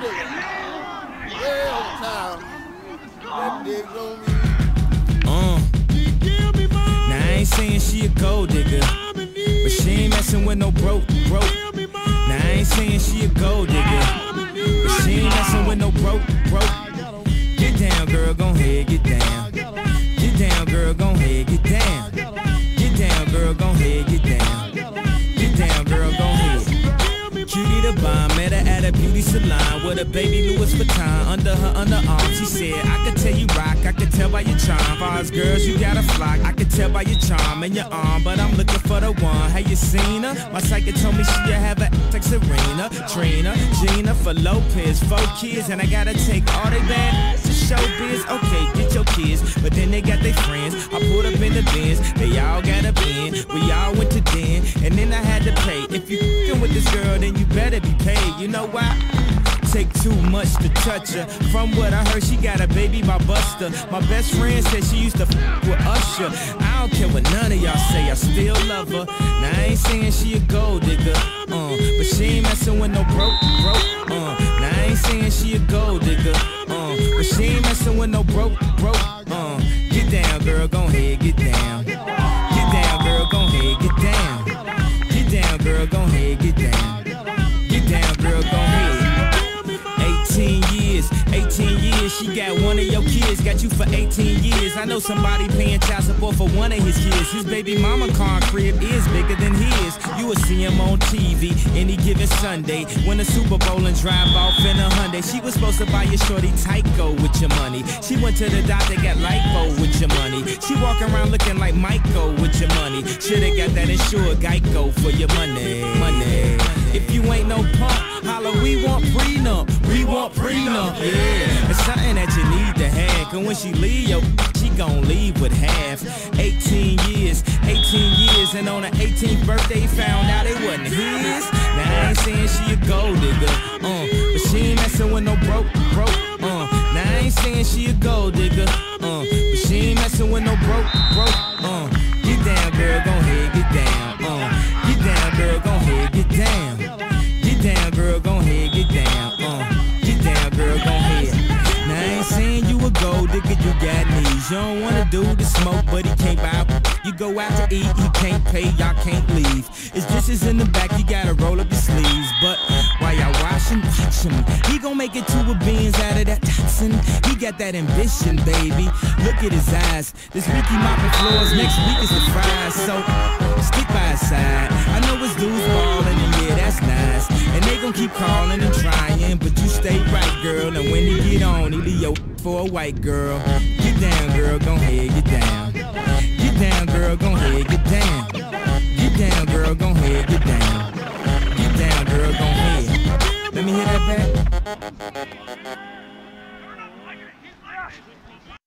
nigga. Way over town. That digs on me. Now I ain't saying she a gold digger, but she ain't messing with no broke. Now I ain't saying she a gold digger, but she ain't messing with no broke. Get down, girl, gon' head, get down. Get down, girl, gon' head, get down. Get down, girl, gon' head, get down. Get down, girl, gon' head. Cutie the bomb, met her at a beauty salon with a baby Louis Vuitton under her underarm. She said, I could tell you rock, I could tell by your charm. Far as girls, you got a flock, I could tell by your charm and your arm, but I'm looking for the one. Have you seen her? My psychic told me she'll have a like Serena, Trina, Gina, for Lopez, 4 kids, and I gotta take all they bad to showbiz. Okay, get your kids, but then they got their friends. I pulled up in the Benz, they all got a bin. We all went to den, and then I had to pay. If you f***ing with this girl, then you better be paid. You know why? Take too much to touch her. From what I heard, she got a baby by Buster. My best friend said she used to f with Usher. I don't care what none of y'all say, I still love her. Now I ain't saying she a gold digger, but she ain't messing with no broke. Now I ain't saying she a gold digger, but she ain't messing with no broke. Get down, girl, gon' head, get down. Get down, girl, gon' head, get down. Get down, girl, gon' head, get down. Get down, girl, gon' head. 18 years, she got one of your kids, got you for 18 years. I know somebody paying child support for one of his kids. His baby mama car crib is bigger than his. You will see him on TV any given Sunday, win a Super Bowl and drive off in a Hyundai. She was supposed to buy your shorty Tyco with your money. She went to the doctor, got lipo with your money. She walk around looking like Michael with your money. Shoulda got that insured Geico for your money. If you ain't no punk, holla, we want prenup. We want prenup, yeah. It's something that you need to have, cause when she leave, she gon' leave with half. 18 years, and on her 18th birthday, found out it wasn't his. Now I ain't saying she a gold digger, but she ain't messing with no broke. Now I ain't saying she a gold digger, but she ain't messing with no broke. Get down, girl, gon' head, get down. Get down, girl, gon' head, get down. Get down, girl, gon' head, get down. Get down, girl, gon' head. Now I ain't saying you a gold digger, you got knees. You don't wanna do the smoke, but he can't buy. You go out to eat, he can't pay, y'all can't leave. His dishes in the back, you gotta roll up your sleeves. But while y'all washing, watch him. He gon' make it to a beans out of that toxin. He got that ambition, baby. Look at his eyes. This week he mopping floors, next week is the fries. So stick by his side. I know his dudes ballin', and yeah, that's nice. And they gon' keep calling and trying, but you stay right, girl. And when he get on, he leave your for a white girl. Get down, girl, gon' head, get down. Get down, girl, gon' head, get down. Get down, girl, gon' head, get down. Get down, girl, gon' head. Let me hear that back.